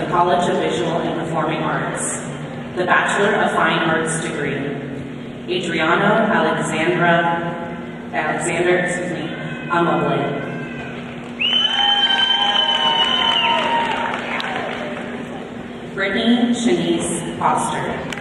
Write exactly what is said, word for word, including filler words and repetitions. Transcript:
College of Visual and Performing Arts, the Bachelor of Fine Arts degree. Adriano Alexandra, Alexander, excuse me, Amable. Brittany Shanice Foster.